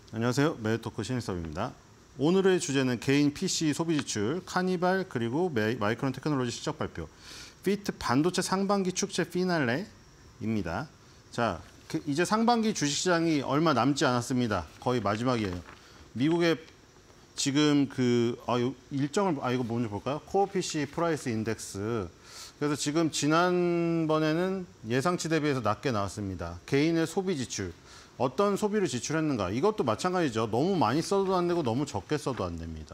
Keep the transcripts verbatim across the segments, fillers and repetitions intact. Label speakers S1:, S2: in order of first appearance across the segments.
S1: 안녕하세요. 매일토크 신일섭입니다. 오늘의 주제는 개인 피씨 소비 지출, 카니발 그리고 마이크론 테크놀로지 실적 발표, 피트 반도체 상반기 축제 피날레입니다. 자, 이제 상반기 주식시장이 얼마 남지 않았습니다. 거의 마지막이에요. 미국의 지금 그 아, 일정을 아 이거 먼저 볼까요? 코어 피씨 프라이스 인덱스. 그래서 지금 지난번에는 예상치 대비해서 낮게 나왔습니다. 개인의 소비 지출. 어떤 소비를 지출했는가? 이것도 마찬가지죠. 너무 많이 써도 안 되고 너무 적게 써도 안 됩니다.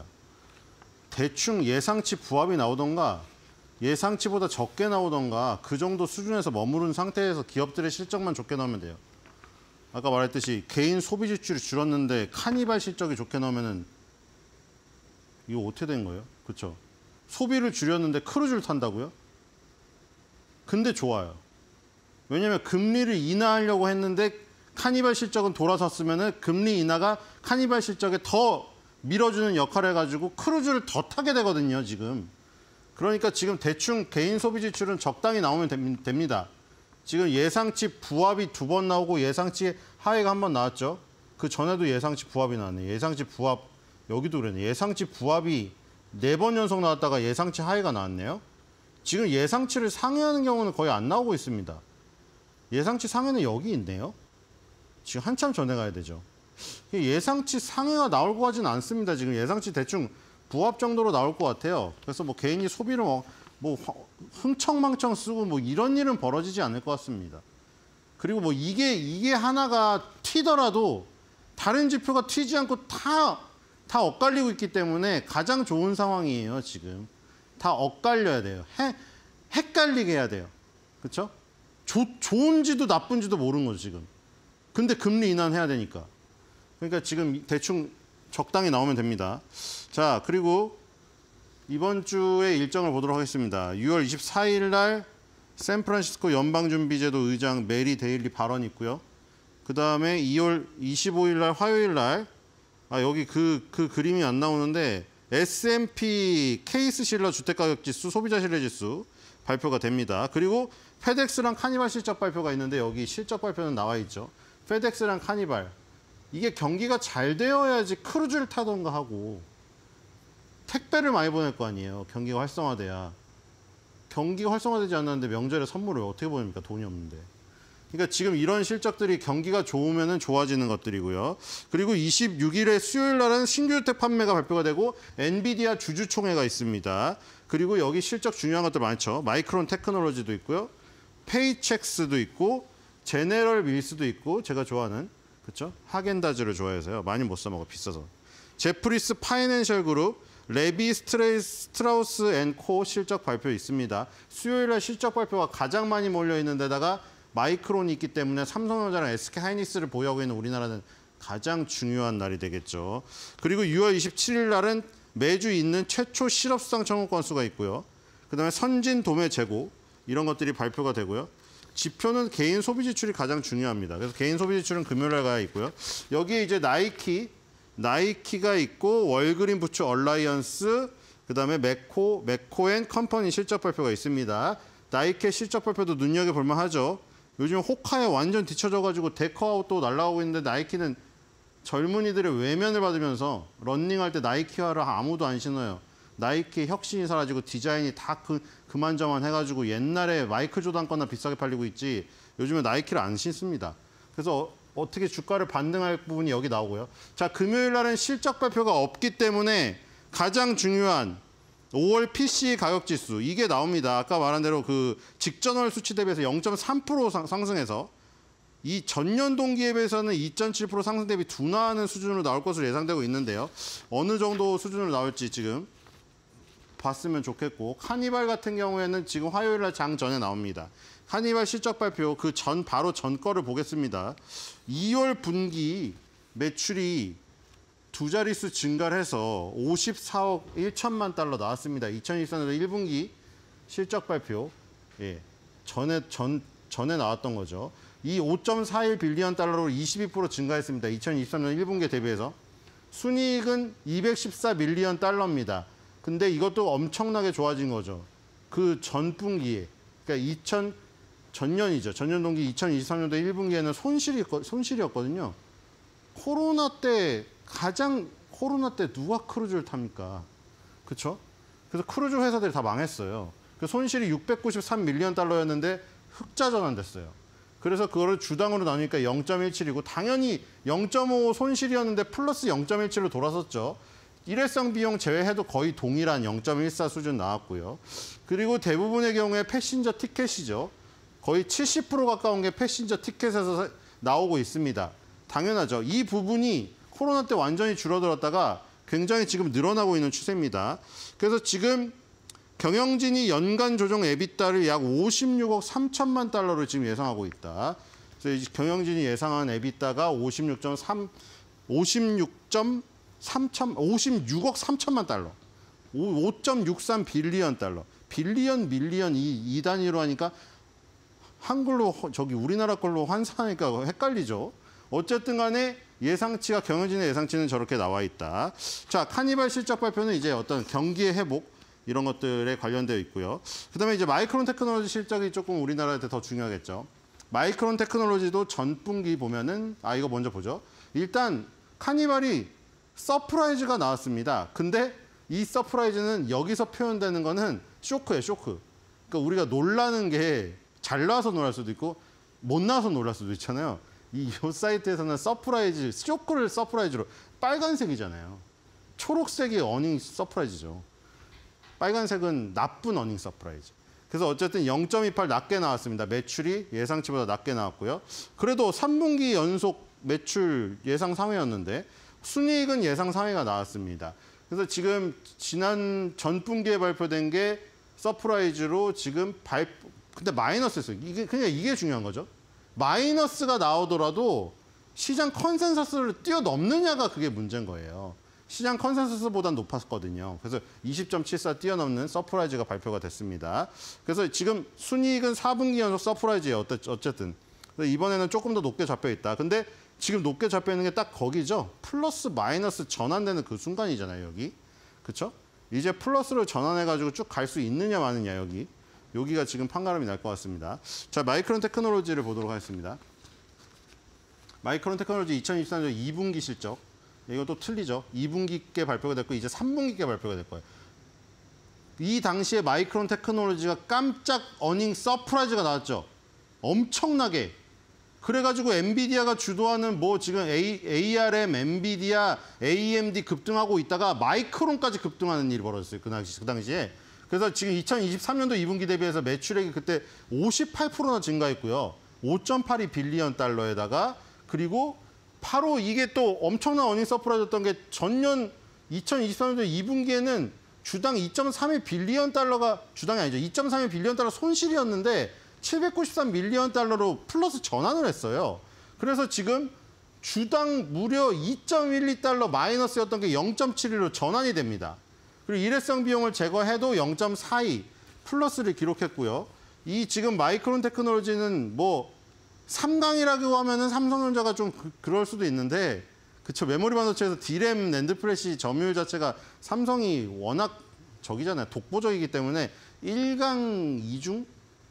S1: 대충 예상치 부합이 나오던가 예상치보다 적게 나오던가 그 정도 수준에서 머무른 상태에서 기업들의 실적만 좋게 나오면 돼요. 아까 말했듯이 개인 소비 지출이 줄었는데 카니발 실적이 좋게 나오면은 이거 어떻게 된 거예요? 그렇죠? 소비를 줄였는데 크루즈를 탄다고요? 근데 좋아요. 왜냐하면 금리를 인하하려고 했는데 카니발 실적은 돌아섰으면 금리 인하가 카니발 실적에 더 밀어주는 역할을 해가지고 크루즈를 더 타게 되거든요, 지금. 그러니까 지금 대충 개인 소비 지출은 적당히 나오면 됩니다. 지금 예상치 부합이 두 번 나오고 예상치 하회가 한 번 나왔죠. 그 전에도 예상치 부합이 나왔네. 예상치 부합, 여기도 그랬네. 예상치 부합이 네 번 연속 나왔다가 예상치 하회가 나왔네요. 지금 예상치를 상회하는 경우는 거의 안 나오고 있습니다. 예상치 상회는 여기 있네요. 지금 한참 전에 가야 되죠. 예상치 상회가 나올 것 같지는 않습니다. 지금 예상치 대충 부합 정도로 나올 것 같아요. 그래서 뭐 개인이 소비를 뭐, 뭐 흥청망청 쓰고 뭐 이런 일은 벌어지지 않을 것 같습니다. 그리고 뭐 이게 이게 하나가 튀더라도 다른 지표가 튀지 않고 다, 다 엇갈리고 있기 때문에 가장 좋은 상황이에요, 지금. 다 엇갈려야 돼요. 해, 헷갈리게 해야 돼요. 그렇죠? 좋은지도 나쁜지도 모르는 거죠, 지금. 근데 금리 인하는 해야 되니까. 그러니까 지금 대충 적당히 나오면 됩니다. 자, 그리고 이번 주의 일정을 보도록 하겠습니다. 유월 이십사일 날 샌프란시스코 연방준비제도 의장 메리 데일리 발언이 있고요. 그 다음에 이월 이십오일 날 화요일 날, 아, 여기 그, 그 그림이 안 나오는데 에스 앤 피 케이스 실러 주택가격지수, 소비자 신뢰지수 발표가 됩니다. 그리고 페덱스랑 카니발 실적 발표가 있는데 여기 실적 발표는 나와 있죠. 페덱스랑 카니발. 이게 경기가 잘 되어야지 크루즈를 타던가 하고 택배를 많이 보낼 거 아니에요. 경기가 활성화돼야. 경기가 활성화되지 않았는데 명절에 선물을 어떻게 보냅니까? 돈이 없는데. 그러니까 지금 이런 실적들이 경기가 좋으면 좋아지는 것들이고요. 그리고 이십육일에 수요일 날은 신규 주택 판매가 발표가 되고 엔비디아 주주총회가 있습니다. 그리고 여기 실적 중요한 것들 많죠. 마이크론 테크놀로지도 있고요. 페이첵스도 있고 제네럴 밀스도 있고 제가 좋아하는 그렇죠? 하겐다즈를 좋아해서요. 많이 못 사 먹어 비싸서. 제프리스 파이낸셜 그룹, 레비 스트라우스 앤 코 실적 발표 있습니다. 수요일 날 실적 발표가 가장 많이 몰려 있는 데다가 마이크론이 있기 때문에 삼성전자랑 에스케이 하이닉스를 보유하고 있는 우리나라는 가장 중요한 날이 되겠죠. 그리고 유월 이십칠일 날은 매주 있는 최초 실업수당 청구 건수가 있고요. 그다음에 선진 도매 재고 이런 것들이 발표가 되고요. 지표는 개인 소비 지출이 가장 중요합니다. 그래서 개인 소비 지출은 금요일 날 가 있고요. 여기에 이제 나이키, 나이키가 있고 월그린 부츠 얼라이언스, 그다음에 맥코, 맥코앤 컴퍼니 실적 발표가 있습니다. 나이키 실적 발표도 눈여겨볼 만하죠. 요즘 호카에 완전 뒤쳐져가지고 데커아웃도 날아가고 있는데 나이키는 젊은이들의 외면을 받으면서 런닝할 때 나이키화를 아무도 안 신어요. 나이키의 혁신이 사라지고 디자인이 다 그, 그만저만 해가지고 옛날에 마이클 조던 거나 비싸게 팔리고 있지 요즘에 나이키를 안 신습니다. 그래서 어, 어떻게 주가를 반등할 부분이 여기 나오고요. 자, 금요일 날은 실적 발표가 없기 때문에 가장 중요한 오월 피씨 가격지수 이게 나옵니다. 아까 말한 대로 그 직전월 수치 대비해서 영 점 삼 퍼센트 상승해서 이 전년 동기에 비해서는 이 점 칠 퍼센트 상승 대비 둔화하는 수준으로 나올 것으로 예상되고 있는데요. 어느 정도 수준으로 나올지 지금 봤으면 좋겠고 카니발 같은 경우에는 지금 화요일 날 장 전에 나옵니다. 카니발 실적 발표 그 전 바로 전 거를 보겠습니다. 이월 분기 매출이 두 자릿수 증가를 해서 오십사억 일천만 달러 나왔습니다. 이천이십삼년도 일 분기 실적 발표 예, 전에 전 전에 나왔던 거죠. 이 오 점 사일 빌리언 달러로 이십이 퍼센트 증가했습니다. 이천이십삼년 일 분기에 대비해서 순이익은 이백십사 밀리언 달러입니다. 근데 이것도 엄청나게 좋아진 거죠. 그 전 분기에. 그러니까 이천 전년이죠. 전년 동기 이천이십삼년도 일 분기에는 손실이, 손실이었거든요. 코로나 때 가장 코로나 때 누가 크루즈를 탑니까? 그렇죠? 그래서 크루즈 회사들이 다 망했어요. 그 손실이 육백구십삼 밀리언 달러였는데 흑자 전환됐어요. 그래서 그거를 주당으로 나누니까 영 점 일칠이고 당연히 영 점 오 손실이었는데 플러스 영 점 일칠로 돌아섰죠. 일회성 비용 제외해도 거의 동일한 영 점 일사 수준 나왔고요. 그리고 대부분의 경우에 패신저 티켓이죠. 거의 칠십 퍼센트 가까운 게 패신저 티켓에서 나오고 있습니다. 당연하죠. 이 부분이 코로나 때 완전히 줄어들었다가 굉장히 지금 늘어나고 있는 추세입니다. 그래서 지금 경영진이 연간 조정 에비타를 약 오십육억 삼천만 달러를 지금 예상하고 있다. 그래서 경영진이 예상한 에비타가 오십육 점 삼, 오십육 점 삼천, 오십육억 삼천만 달러. 오 점 육삼 빌리언 달러. 빌리언, 밀리언 이, 이 단위로 하니까 한글로 저기 우리나라 걸로 환산하니까 헷갈리죠. 어쨌든 간에 예상치가 경영진의 예상치는 저렇게 나와 있다. 자, 카니발 실적 발표는 이제 어떤 경기의 회복 이런 것들에 관련되어 있고요. 그다음에 이제 마이크론 테크놀로지 실적이 조금 우리나라한테 더 중요하겠죠. 마이크론 테크놀로지도 전분기 보면은 아 이거 먼저 보죠. 일단 카니발이 서프라이즈가 나왔습니다. 근데 이 서프라이즈는 여기서 표현되는 거는 쇼크예요, 쇼크. 그러니까 우리가 놀라는 게 잘 나와서 놀랄 수도 있고 못 나와서 놀랄 수도 있잖아요. 이 사이트에서는 서프라이즈, 쇼크를 서프라이즈로 빨간색이잖아요. 초록색이 어닝 서프라이즈죠. 빨간색은 나쁜 어닝 서프라이즈. 그래서 어쨌든 영 점 이팔 낮게 나왔습니다. 매출이 예상치보다 낮게 나왔고요. 그래도 삼 분기 연속 매출 예상 상회였는데 순이익은 예상 상회가 나왔습니다. 그래서 지금 지난 전 분기에 발표된 게 서프라이즈로 지금 발 근데 마이너스였어요. 이게 그냥 이게 중요한 거죠. 마이너스가 나오더라도 시장 컨센서스를 뛰어넘느냐가 그게 문제인 거예요. 시장 컨센서스보다 높았거든요. 그래서 이십 점 칠사 뛰어넘는 서프라이즈가 발표가 됐습니다. 그래서 지금 순이익은 사 분기 연속 서프라이즈예요. 어쨌든. 그래서 이번에는 조금 더 높게 잡혀 있다. 근데 지금 높게 잡혀 있는 게 딱 거기죠. 플러스 마이너스 전환되는 그 순간이잖아요. 여기. 그렇죠? 이제 플러스를 전환해가지고 쭉 갈 수 있느냐 마느냐 여기. 여기가 지금 판가름이 날 것 같습니다. 자, 마이크론 테크놀로지를 보도록 하겠습니다. 마이크론 테크놀로지 이천이십삼 년 이 분기 실적. 이것도 틀리죠. 이 분기께 발표가 됐고 이제 삼 분기께 발표가 될 거예요. 이 당시에 마이크론 테크놀로지가 깜짝 어닝 서프라이즈가 나왔죠. 엄청나게. 그래가지고 엔비디아가 주도하는 뭐 지금 에이알엠, 엔비디아, 에이엠디 급등하고 있다가 마이크론까지 급등하는 일이 벌어졌어요. 그 당시, 그 당시에. 그래서 지금 이천이십삼 년도 이 분기 대비해서 매출액이 그때 오십팔 퍼센트나 증가했고요. 오 점 팔이 빌리언 달러에다가 그리고 바로 이게 또 엄청난 어닝 서프라이즈였던 게 전년 이천이십삼 년도 이 분기에는 주당 이 점 삼일 빌리언 달러가 주당이 아니죠. 이 점 삼일 빌리언 달러 손실이었는데 칠백구십삼 밀리언 달러로 플러스 전환을 했어요. 그래서 지금 주당 무려 이 점 일이 달러 마이너스였던 게 영 점 칠일로 전환이 됩니다. 그리고 일회성 비용을 제거해도 영 점 사이 플러스를 기록했고요. 이 지금 마이크론 테크놀로지는 뭐 삼 강이라고 하면은 삼성전자가 좀 그, 그럴 수도 있는데 그쵸 메모리 반도체에서 디램, 낸드 플래시 점유율 자체가 삼성이 워낙 저기잖아요. 독보적이기 때문에 일 강 이 중?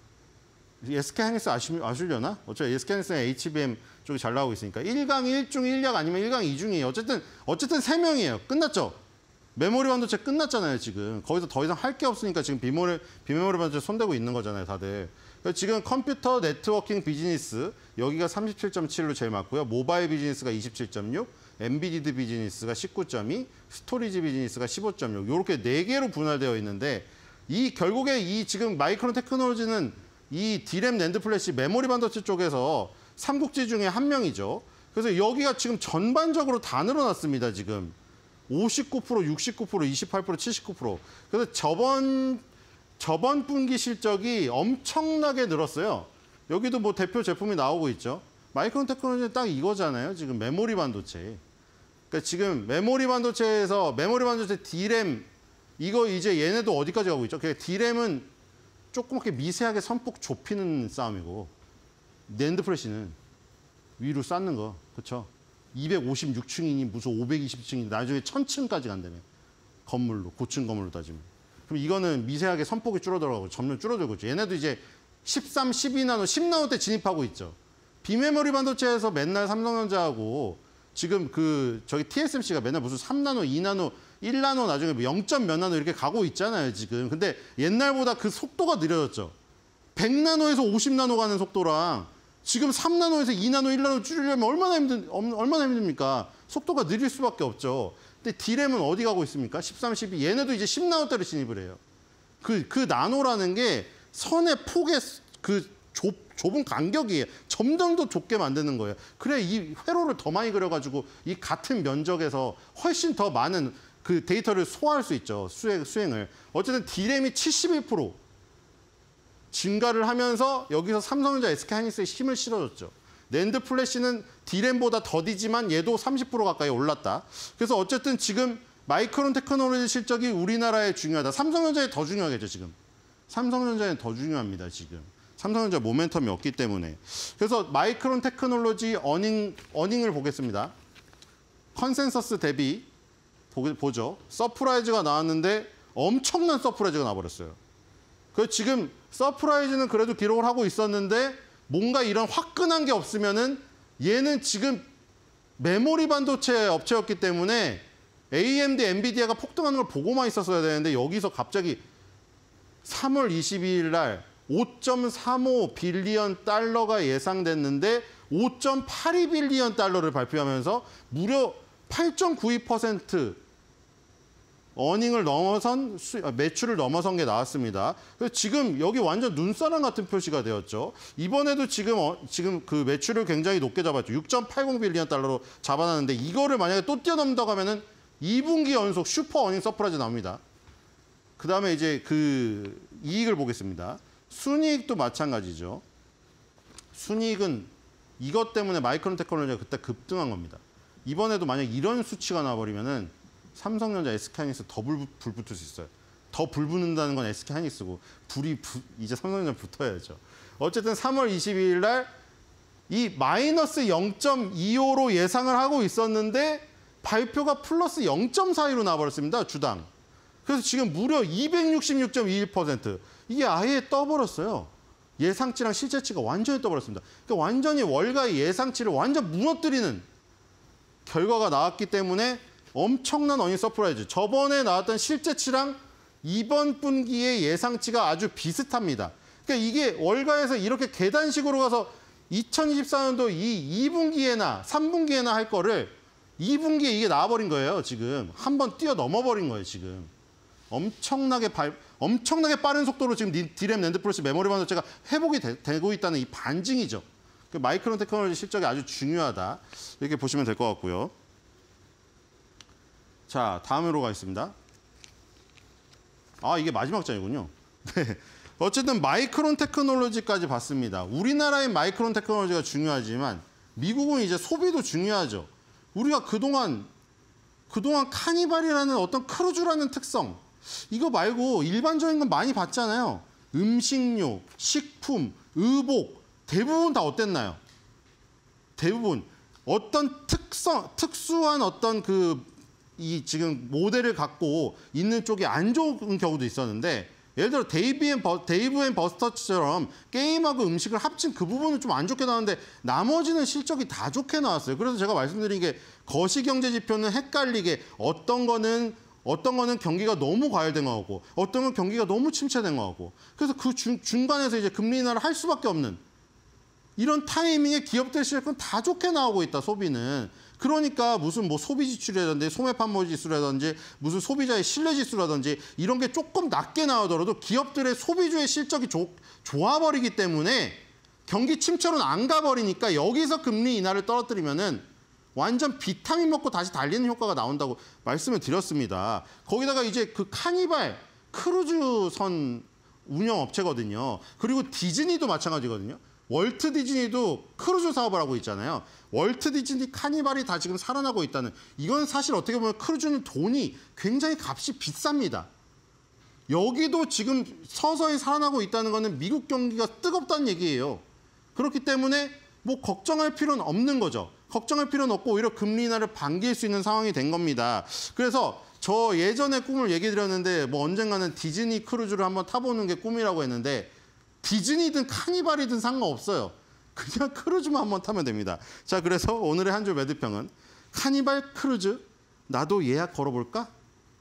S1: 에스케이하이닉스 아시려나? 어차피 에스케이하이닉스는 에이치비엠 쪽이 잘 나오고 있으니까 일 강 일 중 일 약 아니면 일 강 이 중이에요. 어쨌든 어쨌든 세 명이에요. 끝났죠? 메모리 반도체 끝났잖아요, 지금. 거기서 더 이상 할 게 없으니까 지금 비메모리, 비메모리 반도체 손대고 있는 거잖아요, 다들. 지금 컴퓨터 네트워킹 비즈니스, 여기가 삼십칠 점 칠로 제일 많고요. 모바일 비즈니스가 이십칠 점 육, 엔비디드 비즈니스가 십구 점 이, 스토리지 비즈니스가 십오 점 육. 이렇게 네 개로 분할되어 있는데 이 결국에 이 지금 마이크론 테크놀로지는 이 디램, 낸드 플래시, 메모리 반도체 쪽에서 삼국지 중에 한 명이죠. 그래서 여기가 지금 전반적으로 다 늘어났습니다, 지금. 오십구 퍼센트, 육십구 퍼센트, 이십팔 퍼센트, 칠십구 퍼센트. 그래서 저번 저번 분기 실적이 엄청나게 늘었어요. 여기도 뭐 대표 제품이 나오고 있죠. 마이크론 테크놀로지는 딱 이거잖아요. 지금 메모리 반도체. 그러니까 지금 메모리 반도체에서 메모리 반도체 디램 이거 이제 얘네도 어디까지 가고 있죠? 그러니까 디램은 조그맣게 미세하게 선폭 좁히는 싸움이고 낸드 플래시는 위로 쌓는 거. 그렇죠? 이백오십육 층이니 무슨 오백이십 층이니 나중에 천 층까지 간다며. 건물로, 고층 건물로 따지면. 그럼 이거는 미세하게 선폭이 줄어들어가고 점점 줄어들고 있죠. 얘네도 이제 십삼, 십이 나노, 십 나노 때 진입하고 있죠. 비메모리 반도체에서 맨날 삼성전자하고 지금 그 저기 티에스엠씨가 맨날 무슨 삼 나노, 이 나노, 일 나노 나중에 영 점 몇 나노 이렇게 가고 있잖아요, 지금. 근데 옛날보다 그 속도가 느려졌죠. 백 나노에서 오십 나노 가는 속도랑 지금 삼 나노에서 이 나노, 일 나노 줄이려면 얼마나 힘든 얼마나 힘듭니까? 속도가 느릴 수밖에 없죠. 근데 디램은 어디 가고 있습니까? 십삼, 십이. 얘네도 이제 십 나노대로 진입을 해요. 그, 그 나노라는 게 선의 폭의 그 좁, 좁은 간격이에요. 점점 더 좁게 만드는 거예요. 그래 이 회로를 더 많이 그려가지고 이 같은 면적에서 훨씬 더 많은 그 데이터를 소화할 수 있죠. 수행, 수행을. 어쨌든 디램이 칠십일 퍼센트 증가를 하면서 여기서 삼성전자, 에스케이하이닉스에 힘을 실어줬죠. 낸드 플래시는 디램보다 더디지만 얘도 삼십 퍼센트 가까이 올랐다. 그래서 어쨌든 지금 마이크론 테크놀로지 실적이 우리나라에 중요하다. 삼성전자에 더 중요하겠죠, 지금. 삼성전자에 더 중요합니다, 지금. 삼성전자 모멘텀이 없기 때문에. 그래서 마이크론 테크놀로지 어닝, 어닝을 보겠습니다. 컨센서스 대비 보, 보죠. 서프라이즈가 나왔는데 엄청난 서프라이즈가 나와버렸어요. 그래서 지금 서프라이즈는 그래도 기록을 하고 있었는데 뭔가 이런 화끈한 게 없으면은 얘는 지금 메모리 반도체 업체였기 때문에 에이엠디, 엔비디아가 폭등하는 걸 보고만 있었어야 되는데 여기서 갑자기 삼월 이십이일 날 오 점 삼오 빌리언 달러가 예상됐는데 오 점 팔이 빌리언 달러를 발표하면서 무려 팔 점 구이 퍼센트 어닝을 넘어선 수, 매출을 넘어선 게 나왔습니다. 그래서 지금 여기 완전 눈사람 같은 표시가 되었죠. 이번에도 지금 어, 지금 그 매출을 굉장히 높게 잡았죠. 육 점 팔공 빌리언 달러로 잡아놨는데 이거를 만약에 또 뛰어넘는다고 하면은 이 분기 연속 슈퍼 어닝 서프라이즈 나옵니다. 그 다음에 이제 그 이익을 보겠습니다. 순이익도 마찬가지죠. 순이익은 이것 때문에 마이크론 테크놀로지가 그때 급등한 겁니다. 이번에도 만약 이런 수치가 나와버리면은 삼성전자, 에스케이하이닉스 더 불, 불 붙을 수 있어요. 더 불 붙는다는 건 에스케이하이닉스고 불이 부, 이제 삼성전자 붙어야죠. 어쨌든 삼월 이십이일 날 이 마이너스 영 점 이오로 예상을 하고 있었는데 발표가 플러스 영 점 사이로 나와버렸습니다. 주당. 그래서 지금 무려 이백육십육 점 이일 퍼센트. 이게 아예 떠버렸어요. 예상치랑 실제치가 완전히 떠버렸습니다. 그러니까 완전히 월가의 예상치를 완전 무너뜨리는 결과가 나왔기 때문에 엄청난 어닝 서프라이즈. 저번에 나왔던 실제치랑 이번 분기의 예상치가 아주 비슷합니다. 그러니까 이게 월가에서 이렇게 계단식으로 가서 이천이십사 년도 이 2분기에나 삼 분기에나 할 거를 이 분기에 이게 나와버린 거예요, 지금. 한번 뛰어넘어 버린 거예요, 지금. 엄청나게 발, 엄청나게 빠른 속도로 지금 디램, 낸드 플래시, 메모리 반도체가 회복이 되, 되고 있다는 이 반증이죠. 그 마이크론 테크놀로지 실적이 아주 중요하다. 이렇게 보시면 될 것 같고요. 자, 다음으로 가겠습니다. 아, 이게 마지막 장이군요. 네. 어쨌든 마이크론 테크놀로지까지 봤습니다. 우리나라의 마이크론 테크놀로지가 중요하지만 미국은 이제 소비도 중요하죠. 우리가 그동안 그동안 카니발이라는 어떤 크루즈라는 특성 이거 말고 일반적인 건 많이 봤잖아요. 음식료, 식품, 의복 대부분 다 어땠나요? 대부분 어떤 특성, 특수한 어떤 그 이 지금 모델을 갖고 있는 쪽이 안 좋은 경우도 있었는데 예를 들어 데이브 앤, 버, 데이브 앤 버스터처럼 게임하고 음식을 합친 그 부분은 좀 안 좋게 나왔는데 나머지는 실적이 다 좋게 나왔어요. 그래서 제가 말씀드린 게 거시경제 지표는 헷갈리게 어떤 거는 어떤 거는 경기가 너무 과열된 거고 어떤 건 경기가 너무 침체된 거고 그래서 그 중, 중간에서 이제 금리 인하를 할 수밖에 없는 이런 타이밍에 기업들 실적은 다 좋게 나오고 있다, 소비는. 그러니까 무슨 뭐 소비 지출이라든지 소매 판매 지수라든지 무슨 소비자의 신뢰 지수라든지 이런 게 조금 낮게 나오더라도 기업들의 소비주의 실적이 조, 좋아버리기 때문에 경기 침체로는 안 가버리니까 여기서 금리 인하를 떨어뜨리면은 완전 비타민 먹고 다시 달리는 효과가 나온다고 말씀을 드렸습니다. 거기다가 이제 그 카니발 크루즈선 운영업체거든요. 그리고 디즈니도 마찬가지거든요. 월트 디즈니도 크루즈 사업을 하고 있잖아요. 월트 디즈니, 카니발이 다 지금 살아나고 있다는 이건 사실 어떻게 보면 크루즈는 돈이 굉장히 값이 비쌉니다. 여기도 지금 서서히 살아나고 있다는 거는 미국 경기가 뜨겁다는 얘기예요. 그렇기 때문에 뭐 걱정할 필요는 없는 거죠. 걱정할 필요는 없고 오히려 금리 인하를 반길 수 있는 상황이 된 겁니다. 그래서 저 예전에 꿈을 얘기 드렸는데 뭐 언젠가는 디즈니 크루즈를 한번 타보는 게 꿈이라고 했는데 디즈니든 카니발이든 상관없어요. 그냥 크루즈만 한번 타면 됩니다. 자, 그래서 오늘의 한 줄 매드평은 카니발 크루즈 나도 예약 걸어볼까?